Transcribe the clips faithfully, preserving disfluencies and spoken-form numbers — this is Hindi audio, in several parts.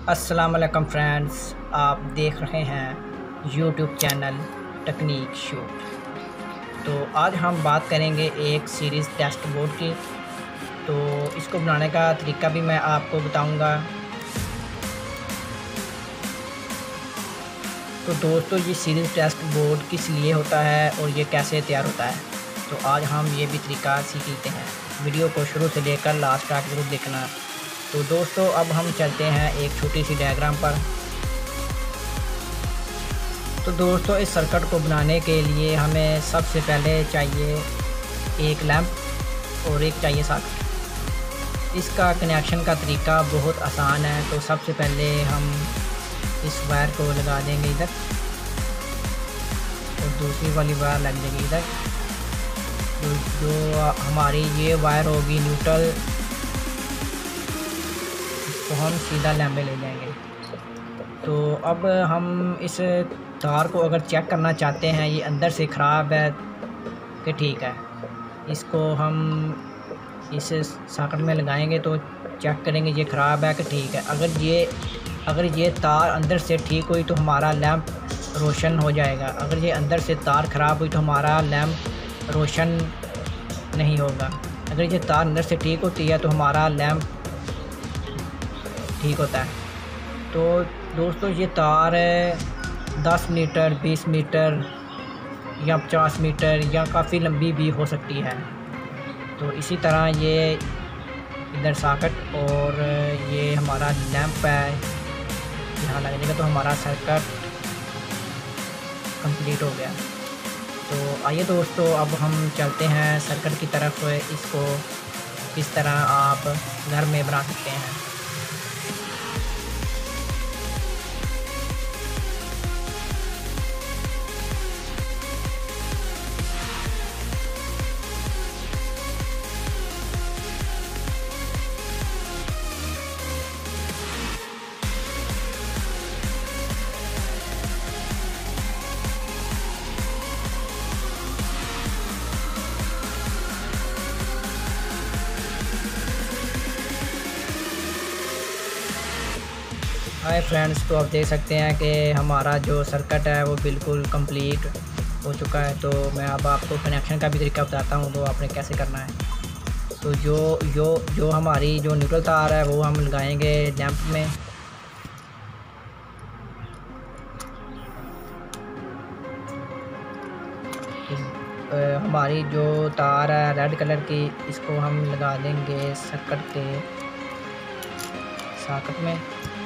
अस्सलाम वालेकुम फ्रेंड्स, आप देख रहे हैं यूट्यूब चैनल टेक्निक शूट। तो आज हम बात करेंगे एक सीरीज़ टेस्ट बोर्ड की। तो इसको बनाने का तरीका भी मैं आपको बताऊंगा। तो दोस्तों, ये सीरीज़ टेस्ट बोर्ड किस लिए होता है और ये कैसे तैयार होता है, तो आज हम ये भी तरीका सीख लेते हैं। वीडियो को शुरू से लेकर लास्ट तक जरूर देखना। तो दोस्तों, अब हम चलते हैं एक छोटी सी डायग्राम पर। तो दोस्तों, इस सर्किट को बनाने के लिए हमें सबसे पहले चाहिए एक लैंप और एक चाहिए सॉकेट। इसका कनेक्शन का तरीका बहुत आसान है। तो सबसे पहले हम इस वायर को लगा देंगे इधर और दूसरी वाली वायर लग जाएगी इधर। तो जो हमारी ये वायर होगी न्यूट्रल, तो हम सीधा लैंप में ले जाएंगे। तो अब हम इस तार को अगर चेक करना चाहते हैं ये अंदर से ख़राब है कि ठीक है, इसको हम इस सॉकेट में लगाएंगे तो चेक करेंगे ये ख़राब है कि ठीक है। अगर ये अगर ये तार अंदर से ठीक हुई तो हमारा लैंप रोशन हो जाएगा। अगर ये अंदर से तार ख़राब हुई तो हमारा लैंप रोशन नहीं होगा। अगर ये तार अंदर से ठीक होती है तो हमारा लैंप ठीक होता है। तो दोस्तों, ये तार दस मीटर, बीस मीटर या पचास मीटर या काफ़ी लंबी भी हो सकती है। तो इसी तरह ये इधर सॉकेट और ये हमारा लैंप है, यहाँ लग जाएगा तो हमारा सर्किट कंप्लीट हो गया। तो आइए दोस्तों, अब हम चलते हैं सर्किट की तरफ। इसको किस तरह आप घर में बना सकते हैं। हाय फ्रेंड्स, तो आप देख सकते हैं कि हमारा जो सर्किट है वो बिल्कुल कंप्लीट हो चुका है। तो मैं अब आपको कनेक्शन का भी तरीका बताता हूँ तो आपने कैसे करना है। तो जो जो जो हमारी जो न्यूट्रल तार है वो हम लगाएंगे लैंप में। इस, आ, हमारी जो तार है रेड कलर की, इसको हम लगा देंगे सर्किट के सॉकेट में।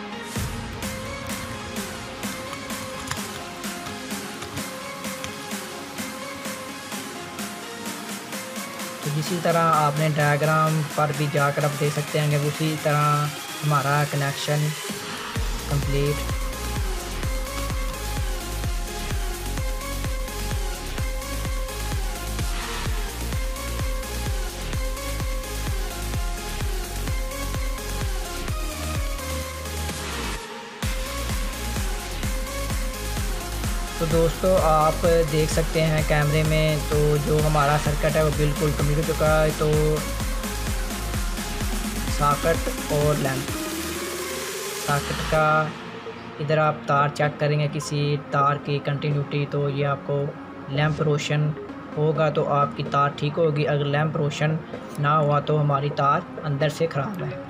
तो इसी तरह आपने डायग्राम पर भी जाकर आप देख सकते हैं कि उसी तरह हमारा कनेक्शन कंप्लीट। तो दोस्तों, आप देख सकते हैं कैमरे में, तो जो हमारा सर्किट है वो बिल्कुल कंप्लीट हो चुका है। तो सॉकेट और लैंप, सॉकेट का इधर आप तार चेक करेंगे किसी तार की कंटिन्यूटी, तो ये आपको लैंप रोशन होगा तो आपकी तार ठीक होगी। अगर लैंप रोशन ना हुआ तो हमारी तार अंदर से ख़राब है।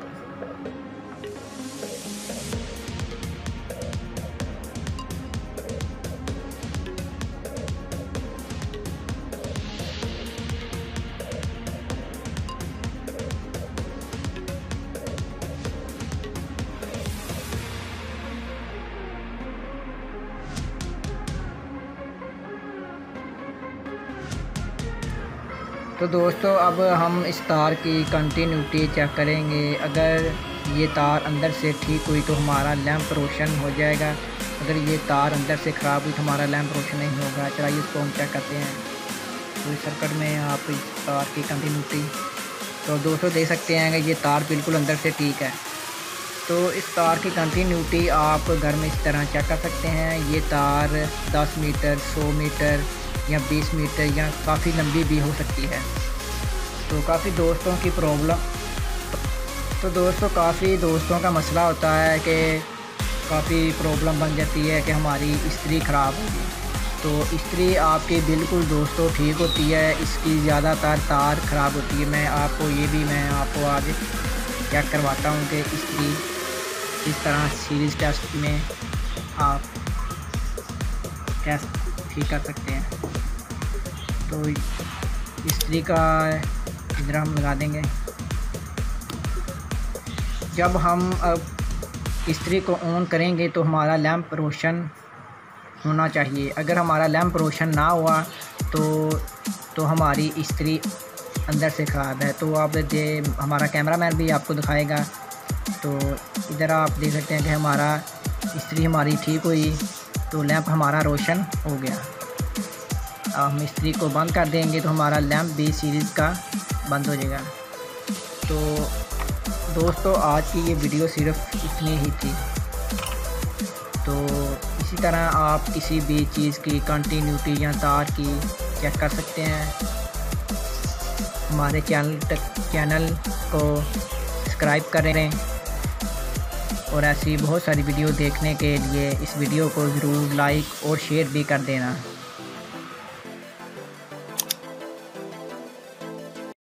तो दोस्तों, अब हम इस तार की कंटिन्यूटी चेक करेंगे। अगर ये तार अंदर से ठीक हुई तो हमारा लैंप रोशन हो जाएगा। अगर ये तार अंदर से ख़राब हुई तो हमारा लैंप रोशन नहीं होगा। चलिए इसको हम चेक करते हैं। तो इस सर्किट में आप इस तार की कंटिन्यूटी, तो दोस्तों देख सकते हैं कि ये तार बिल्कुल अंदर से ठीक है। तो इस तार की कंटिन्यूटी आप घर में इस तरह चेक कर सकते हैं। ये तार दस मीटर, सौ मीटर या बीस मीटर या काफ़ी लंबी भी हो सकती है। तो काफ़ी दोस्तों की प्रॉब्लम तो दोस्तों काफ़ी दोस्तों का मसला होता है कि काफ़ी प्रॉब्लम बन जाती है कि हमारी इस्त्री ख़राब होगी। तो इस्त्री आपकी बिल्कुल दोस्तों ठीक होती है, इसकी ज़्यादातर तार ख़राब होती है। मैं आपको ये भी मैं आपको आज चेक करवाता हूँ कि इस्त्री इस तरह सीरीज़ टेस्ट में आप कैसे ठीक कर सकते हैं। तो इस्त्री का इधर हम लगा देंगे। जब हम अब इस्त्री को ऑन करेंगे तो हमारा लैंप रोशन होना चाहिए। अगर हमारा लैंप रोशन ना हुआ तो तो हमारी इस्त्री अंदर से ख़राब है। तो आप दे हमारा कैमरामैन भी आपको दिखाएगा। तो इधर आप देख सकते हैं कि हमारा इस्त्री हमारी ठीक हुई, तो लैंप हमारा रोशन हो गया। अब हम इस्त्री को बंद कर देंगे तो हमारा लैंप भी सीरीज़ का बंद हो जाएगा। तो दोस्तों आज की ये वीडियो सिर्फ इतनी ही थी। तो इसी तरह आप किसी भी चीज़ की कंटिन्यूटी या तार की चेक कर सकते हैं। हमारे चैनल तक चैनल को सब्सक्राइब करें और ऐसी बहुत सारी वीडियो देखने के लिए इस वीडियो को ज़रूर लाइक और शेयर भी कर देना।